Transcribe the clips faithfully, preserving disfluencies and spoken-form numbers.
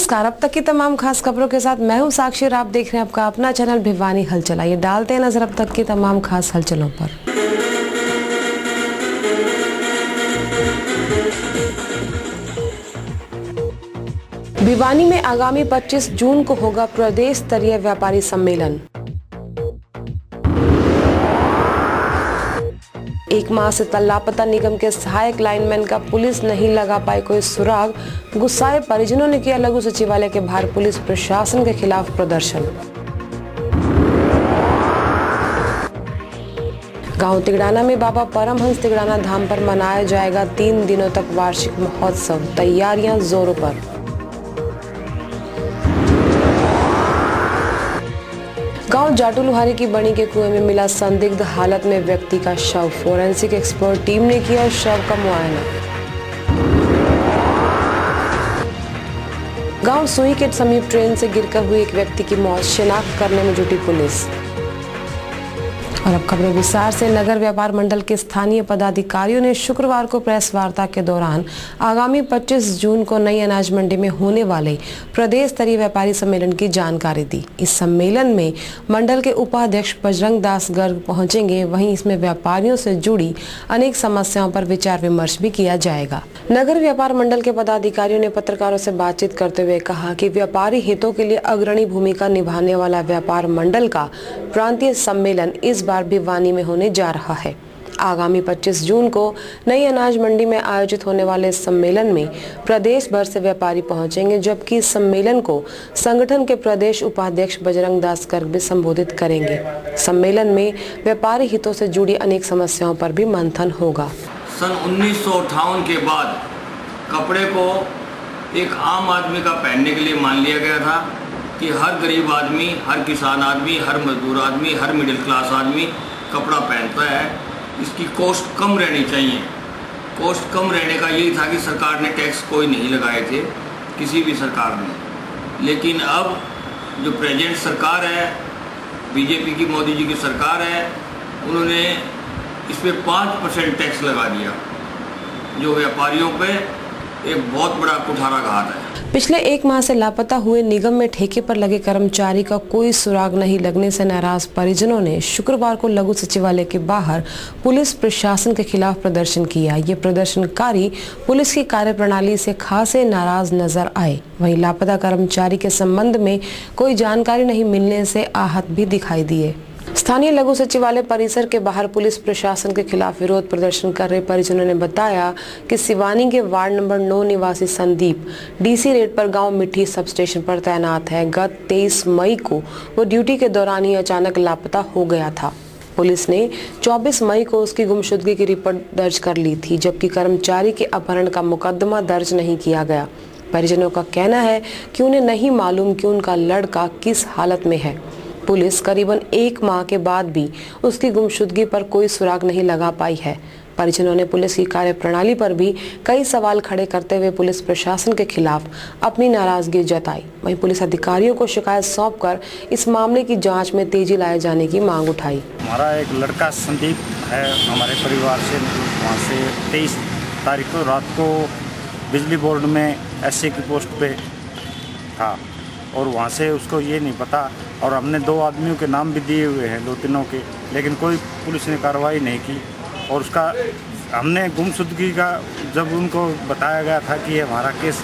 नमस्कार, अब तक की तमाम खास खबरों के साथ मैं हूं साक्षी और आप देख रहे हैं आपका अपना चैनल भिवानी हलचल। आइए डालते हैं नजर अब तक की तमाम खास हलचलों पर। भिवानी में आगामी पच्चीस जून को होगा प्रदेश स्तरीय व्यापारी सम्मेलन। एक माह से लापता निगम के सहायक लाइनमैन का पुलिस नहीं लगा पाई कोई सुराग। गुस्साए परिजनों ने किया लघु सचिवालय के बाहर पुलिस प्रशासन के खिलाफ प्रदर्शन। गांव तिगड़ाना में बाबा परमहंस तिगड़ाना धाम पर मनाया जाएगा तीन दिनों तक वार्षिक महोत्सव, तैयारियां जोरों पर। गांव जाटू लुहारी की बनी के कुएं में मिला संदिग्ध हालत में व्यक्ति का शव। फोरेंसिक एक्सपर्ट टीम ने किया शव का मुआयना। गांव सुई के समीप ट्रेन से गिरकर हुई एक व्यक्ति की मौत, शिनाख्त करने में जुटी पुलिस। और अब खबरें विस्तार से। नगर व्यापार मंडल के स्थानीय पदाधिकारियों ने शुक्रवार को प्रेस वार्ता के दौरान आगामी पच्चीस जून को नई अनाज मंडी में होने वाले प्रदेश स्तरीय व्यापारी सम्मेलन की जानकारी दी। इस सम्मेलन में मंडल के उपाध्यक्ष बजरंग दास गर्ग पहुंचेंगे। वहीं इसमें व्यापारियों से जुड़ी अनेक समस्याओं पर विचार विमर्श भी किया जाएगा। नगर व्यापार मंडल के पदाधिकारियों ने पत्रकारों से बातचीत करते हुए कहा कि व्यापारी हितों के लिए अग्रणी भूमिका निभाने वाला व्यापार मंडल का प्रांतीय सम्मेलन इस बार भिवानी में होने जा रहा है। आगामी पच्चीस जून को नई अनाज मंडी में आयोजित होने वाले सम्मेलन में प्रदेश भर से व्यापारी पहुंचेंगे, जबकि इस सम्मेलन को संगठन के प्रदेश उपाध्यक्ष बजरंग दास गर्ग भी संबोधित करेंगे। सम्मेलन में व्यापारी हितों से जुड़ी अनेक समस्याओं पर भी मंथन होगा। सन उन्नीस सौ अट्ठावन के बाद कपड़े को एक आम आदमी का पहनने के लिए मान लिया गया था कि हर गरीब आदमी, हर किसान आदमी, हर मजदूर आदमी, हर मिडिल क्लास आदमी कपड़ा पहनता है। इसकी कॉस्ट कम रहनी चाहिए। कॉस्ट कम रहने का यही था कि सरकार ने टैक्स कोई नहीं लगाए थे, किसी भी सरकार ने। लेकिन अब जो प्रेजेंट सरकार है, बीजेपी की, मोदी जी की सरकार है, उन्होंने इस पर पाँच परसेंट टैक्स लगा दिया, जो व्यापारियों पे एक बहुत बड़ा कुठाराघात है। पिछले एक माह से लापता हुए निगम में ठेके पर लगे कर्मचारी का कोई सुराग नहीं लगने से नाराज परिजनों ने शुक्रवार को लघु सचिवालय के बाहर पुलिस प्रशासन के खिलाफ प्रदर्शन किया। ये प्रदर्शनकारी पुलिस की कार्यप्रणाली से खासे नाराज नजर आए। वहीं लापता कर्मचारी के संबंध में कोई जानकारी नहीं मिलने से आहत भी दिखाई दिए। स्थानीय लघु सचिवालय परिसर के बाहर पुलिस प्रशासन के खिलाफ विरोध प्रदर्शन कर रहे परिजनों ने बताया कि सिवानी के वार्ड नंबर नौ निवासी संदीप डीसी रेड पर गांव मिट्टी सब स्टेशन पर तैनात है। गत तेईस मई को वो ड्यूटी के दौरान ही अचानक लापता हो गया था। पुलिस ने चौबीस मई को उसकी गुमशुदगी की रिपोर्ट दर्ज कर ली थी, जबकि कर्मचारी के अपहरण का मुकदमा दर्ज नहीं किया गया। परिजनों का कहना है कि उन्हें नहीं मालूम कि उनका लड़का किस हालत में है। पुलिस करीबन एक माह के बाद भी उसकी गुमशुदगी पर कोई सुराग नहीं लगा पाई है। परिजनों ने पुलिस की कार्यप्रणाली पर भी कई सवाल खड़े करते हुए पुलिस प्रशासन के खिलाफ अपनी नाराजगी जताई। वहीं पुलिस अधिकारियों को शिकायत सौंपकर इस मामले की जांच में तेजी लाए जाने की मांग उठाई। हमारा एक लड़का संदीप है, हमारे परिवार से वहाँ से तेईस तारीख को रात को बिजली बोर्ड में एसए की पोस्ट पे था और वहाँ से उसको ये नहीं पता, और हमने दो आदमियों के नाम भी दिए हुए हैं, दो तीनों के, लेकिन कोई पुलिस ने कार्रवाई नहीं की। और उसका हमने गुमशुदगी का जब उनको बताया गया था कि ये हमारा केस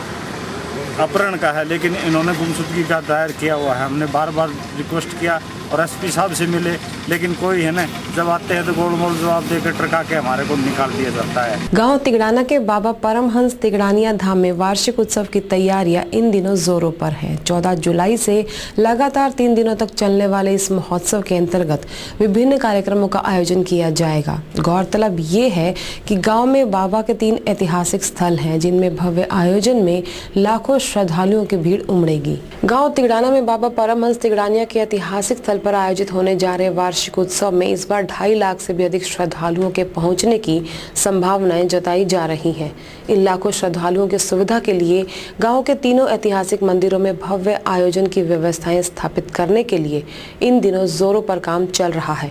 अपहरण का है, लेकिन इन्होंने गुमशुदगी का दायर किया हुआ है। हमने बार बार रिक्वेस्ट किया और एसपी साहब से मिले, लेकिन कोई है ना, जब आते हैं तो गोल मोल जवाब देकर ट्रका के हमारे को निकाल दिया जाता है। गांव तिगड़ाना के बाबा परमहंस तिगड़ानिया धाम में वार्षिक उत्सव की तैयारियां इन दिनों जोरों पर है। चौदह जुलाई से लगातार तीन दिनों तक चलने वाले इस महोत्सव के अंतर्गत विभिन्न कार्यक्रमों का आयोजन किया जाएगा। गौरतलब ये है कि गाँव में बाबा के तीन ऐतिहासिक स्थल है, जिनमें भव्य आयोजन में लाखों श्रद्धालुओं की भीड़ उमड़ेगी। गाँव तिगड़ाना में बाबा परमहंस तिगड़ानिया के ऐतिहासिक स्थल पर आयोजित होने जा रहे वार्षिक उत्सव में इस बार ढाई लाख से भी अधिक श्रद्धालुओं के पहुंचने की संभावनाएं जताई जा रही हैं। इन लाखों श्रद्धालुओं की सुविधा के लिए गांव के तीनों ऐतिहासिक मंदिरों में भव्य आयोजन की व्यवस्थाएं स्थापित करने के लिए इन दिनों जोरों पर काम चल रहा है।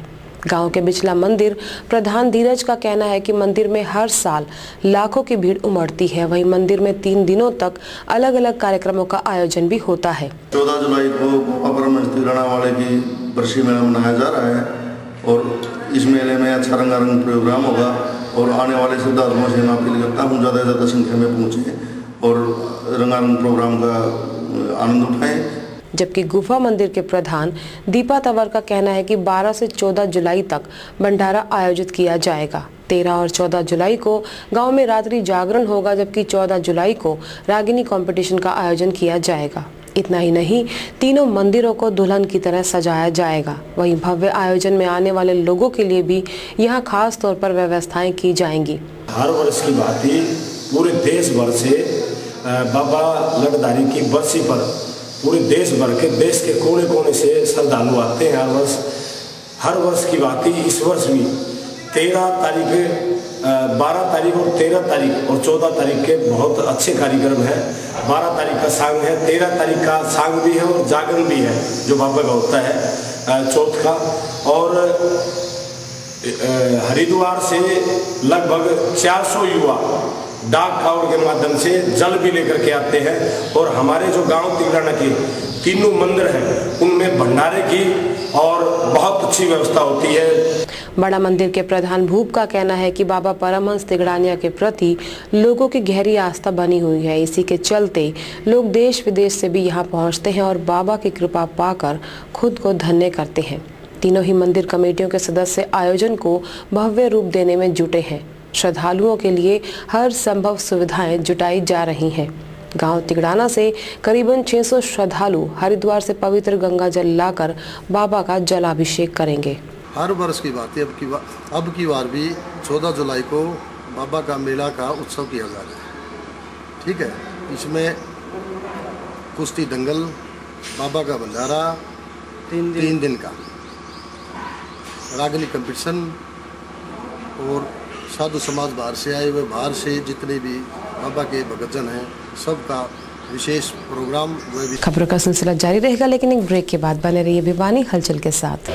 गांव के बिचला मंदिर प्रधान धीरज का कहना है कि मंदिर में हर साल लाखों की भीड़ उमड़ती है। वहीं मंदिर में तीन दिनों तक अलग अलग कार्यक्रमों का आयोजन भी होता है। चौदह जुलाई को परमहंस तिगड़ाना वाले की बरसी मेला मनाया जा रहा है और इस मेले में अच्छा रंगारंग प्रोग्राम होगा और आने वाले श्रद्धालुओं से मैं अपील करता हूँ ज़्यादा से ज़्यादा संख्या में पहुँचे और रंगारंग प्रोग्राम का आनंद उठाएं। जबकि गुफा मंदिर के प्रधान दीपा तंवर का कहना है कि बारह से चौदह जुलाई तक भंडारा आयोजित किया जाएगा। तेरह और चौदह जुलाई को गांव में रात्रि जागरण होगा, जबकि चौदह जुलाई को रागिनी कंपटीशन का आयोजन किया जाएगा। इतना ही नहीं, तीनों मंदिरों को दुल्हन की तरह सजाया जाएगा। वहीं भव्य आयोजन में आने वाले लोगों के लिए भी यहाँ खास तौर पर व्यवस्थाएं की जाएंगी। हर वर्ष की भांति पूरे देश भर से बाबा लखधारी की बरसी पर पूरे देश भर के देश के कोने कोने से श्रद्धालु आते हैं हर वर्ष। हर वर्ष की बात ही इस वर्ष भी तेरह तारीख बारह तारीख और तेरह तारीख और चौदह तारीख के बहुत अच्छे कार्यक्रम हैं। बारह तारीख का सांग है, तेरह तारीख का सांग भी है और जागरण भी है जो बाबा का होता है चौथ का। और हरिद्वार से लगभग चार सौ युवा डाक कावड़ के माध्यम से जल भी लेकर के आते हैं और हमारे जो गांव तिगड़ाना के तीनों मंदिर हैं उनमें भंडारे की और बहुत अच्छी व्यवस्था होती है। बड़ा मंदिर के प्रधान भूप का कहना है कि बाबा परमहंस तिगड़ानिया के प्रति लोगों की गहरी आस्था बनी हुई है। इसी के चलते लोग देश विदेश से भी यहाँ पहुँचते हैं और बाबा की कृपा पाकर खुद को धन्य करते हैं। तीनों ही मंदिर कमेटियों के सदस्य आयोजन को भव्य रूप देने में जुटे हैं। श्रद्धालुओं के लिए हर संभव सुविधाएं जुटाई जा रही हैं। गांव तिगड़ाना से करीबन छह सौ श्रद्धालु हरिद्वार से पवित्र गंगा जल लाकर बाबा का जलाभिषेक करेंगे। हर वर्ष की बात है, अब की बार अब की बार भी चौदह जुलाई को बाबा का मेला का उत्सव किया जा रहा है। ठीक है, इसमें कुश्ती दंगल, बाबा का भंडारा, तीन दिन, तीन दिन का रागिनी कंपटीशन और साधु समाज बाहर से आए हुए, बाहर से जितने भी बाबा के भक्तजन हैं सबका विशेष प्रोग्राम। खबरों का सिलसिला जारी रहेगा, लेकिन एक ब्रेक के बाद बने रहिए भिवानी हलचल के साथ।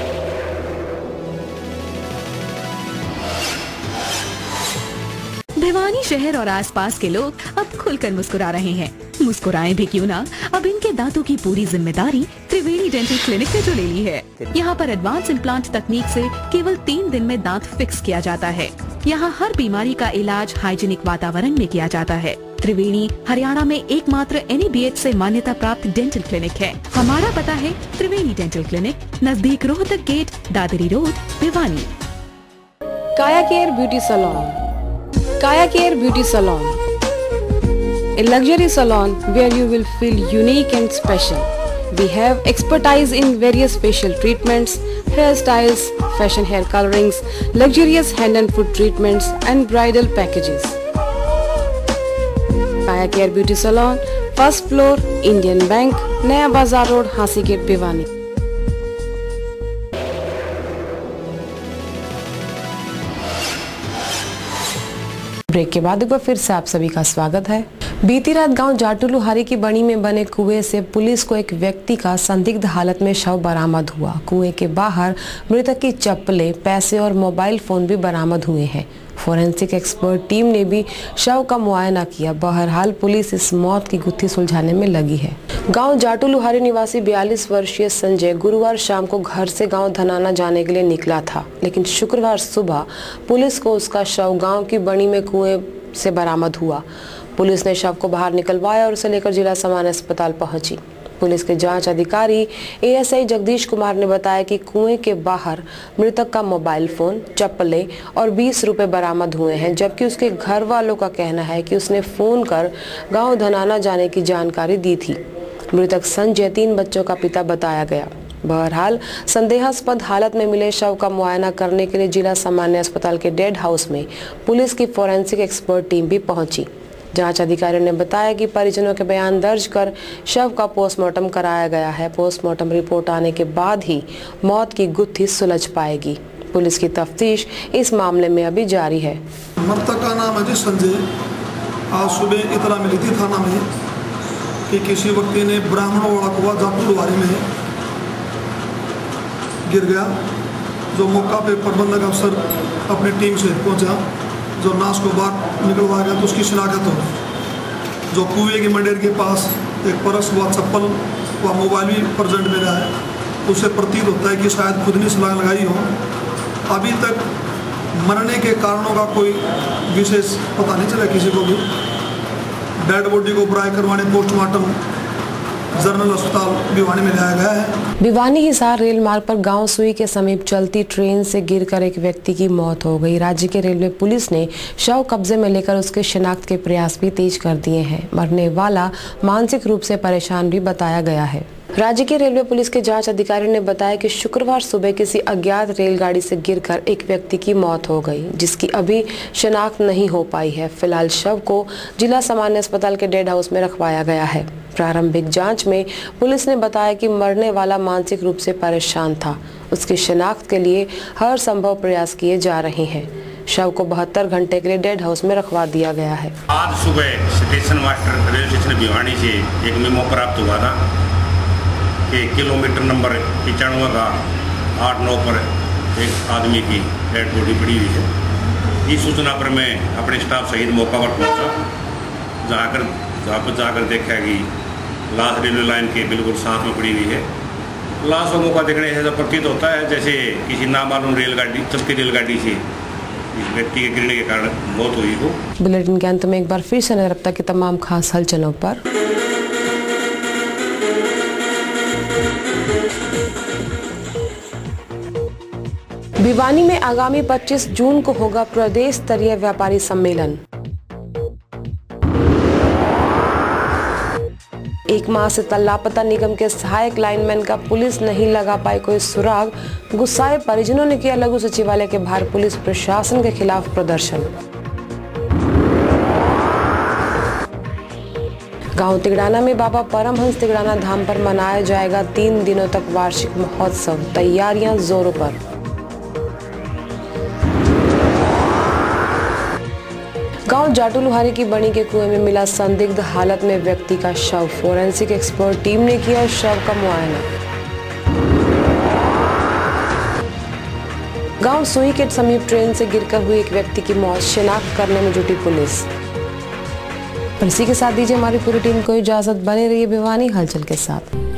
भिवानी शहर और आसपास के लोग अब खुलकर मुस्कुरा रहे हैं। मुस्कुराएं भी क्यों ना, अब इनके दांतों की पूरी जिम्मेदारी त्रिवेणी डेंटल क्लिनिक ने जो ले ली है। यहाँ पर एडवांस इम्प्लांट तकनीक से केवल तीन दिन में दांत फिक्स किया जाता है। यहाँ हर बीमारी का इलाज हाइजीनिक वातावरण में किया जाता है। त्रिवेणी हरियाणा में एकमात्र एन ए बी एच से मान्यता प्राप्त डेंटल क्लिनिक है। हमारा पता है त्रिवेणी डेंटल क्लिनिक, नजदीक Rohtak gate, Dadri road, Bhiwani. Kaya care beauty salon. Kaya Care Beauty Salon, a luxury salon where you will feel unique and special. We have expertise in various facial treatments, hairstyles, fashion hair colorings, luxurious hand and foot treatments and bridal packages. Kaya Care Beauty Salon, first floor, Indian Bank, Naya Bazaar Road, Hasi Gate, Bhiwani. Break के बाद एक बार फिर से आप सभी का स्वागत है। बीती रात गांव जाटू लुहारी की बनी में बने कुएं से पुलिस को एक व्यक्ति का संदिग्ध हालत में शव बरामद हुआ। कुएं के बाहर मृतक की चप्पलें, पैसे और मोबाइल फोन भी बरामद हुए हैं। फोरेंसिक एक्सपर्ट टीम ने भी शव का मुआयना किया। बहरहाल पुलिस इस मौत की गुत्थी सुलझाने में लगी है। गांव जाटू लुहारी निवासी बयालीस वर्षीय संजय गुरुवार शाम को घर से गांव धनाना जाने के लिए निकला था, लेकिन शुक्रवार सुबह पुलिस को उसका शव गांव की बनी में कुएं से बरामद हुआ। पुलिस ने शव को बाहर निकलवाया और उसे लेकर जिला सामान्य अस्पताल पहुंची। पुलिस के जांच अधिकारी A S I Jagdish Kumar ने बताया कि कुएं के बाहर मृतक का मोबाइल फोन, चप्पलें और बीस रुपए बरामद हुए हैं, जबकि उसके घर वालों का कहना है कि उसने फोन कर गांव धनाना जाने की जानकारी दी थी। मृतक संजय तीन बच्चों का पिता बताया गया। बहरहाल संदेहास्पद हालत में मिले शव का मुआयना करने के लिए जिला सामान्य अस्पताल के डेड हाउस में पुलिस की फोरेंसिक एक्सपर्ट टीम भी पहुंची। जांच अधिकारियों ने बताया कि परिजनों के बयान दर्ज कर शव का पोस्टमार्टम कराया गया है। पोस्टमार्टम रिपोर्ट आने के बाद ही मौत की गुत्थी सुलझ पाएगी। पुलिस की तफ्तीश इस मामले में अभी जारी है। मृतक का नाम है जी संजय। आज सुबह इतला मिली थी थाना में कि किसी व्यक्ति ने ब्राह्मणवाड़ा कुआ जाटू लुहारी में गिर गया जो मौका पे प्रबंधक अफसर अपनी टीम से पहुंचा, जो नाश को बाहर निकलवाया गया तो उसकी शिनाख्त हो। जो कुएं की मंडेर के पास एक पर्स व चप्पल व मोबाइल भी प्रेजेंट मिला है, उससे प्रतीत होता है कि शायद खुद ने छलांग लगाई हो। अभी तक मरने के कारणों का कोई विशेष पता नहीं चला किसी को भी। डेड बॉडी को बराई करवाने पोस्टमार्टम जनरल अस्पताल भिवानी में लाया गया है। भिवानी हिसार रेल मार्ग पर गांव सुई के समीप चलती ट्रेन से गिरकर एक व्यक्ति की मौत हो गई। राज्य के रेलवे पुलिस ने शव कब्जे में लेकर उसके शिनाख्त के प्रयास भी तेज कर दिए हैं। मरने वाला मानसिक रूप से परेशान भी बताया गया है। राज्य के रेलवे पुलिस के जांच अधिकारी ने बताया कि शुक्रवार सुबह किसी अज्ञात रेलगाड़ी से गिरकर एक व्यक्ति की मौत हो गई, जिसकी अभी शिनाख्त नहीं हो पाई है। फिलहाल शव को जिला सामान्य अस्पताल के डेड हाउस में रखवाया गया है। प्रारंभिक जांच में पुलिस ने बताया कि मरने वाला मानसिक रूप से परेशान था। उसकी शिनाख्त के लिए हर संभव प्रयास किए जा रहे हैं। शव को बहत्तर घंटे के लिए डेड हाउस में रखवा दिया गया है। आज सुबह station master railway station Bhiwani से एक मेमो प्राप्त हुआ था कि किलोमीटर नंबर पिचानवे का आठ नौ पर एक आदमी की डेड बॉडी पड़ी हुई है। इस सूचना पर मैं अपने स्टाफ सहित मौका पर पहुंचा। जाकर जहाँ पर जाकर देखा कि लाश रेलवे लाइन के बिल्कुल साथ में पड़ी हुई है। लाश को मौका देखने से ऐसा प्रतीत होता है जैसे किसी नामालूम रेलगाड़ी चलती रेलगाड़ी से इस व्यक्ति के गिरने के कारण मौत हुई हो। बुलेटिन के अंत में एक बार फिर से नजर रखता कि तमाम खास हलचलों पर। भिवानी में आगामी पच्चीस जून को होगा प्रदेश स्तरीय व्यापारी सम्मेलन। एक माह से लापता निगम के सहायक लाइनमैन का पुलिस नहीं लगा पाई कोई सुराग। गुस्साए परिजनों ने किया लघु सचिवालय के बाहर पुलिस प्रशासन के खिलाफ प्रदर्शन। गांव तिगड़ाना में बाबा परमहंस तिगड़ाना धाम पर मनाया जाएगा तीन दिनों तक वार्षिक महोत्सव। तैयारियां जोरों पर। गांव जाटू लुहारी की बनी के कुएं में मिला संदिग्ध हालत में व्यक्ति का शव। फोरेंसिक एक्सपर्ट टीम ने किया शव का मुआयना। गांव सुई के समीप ट्रेन से गिरकर हुई एक व्यक्ति की मौत, शिनाख्त करने में जुटी पुलिस। इसी के साथ दीजिए हमारी पूरी टीम को इजाजत। बने रहिए भिवानी हलचल के साथ।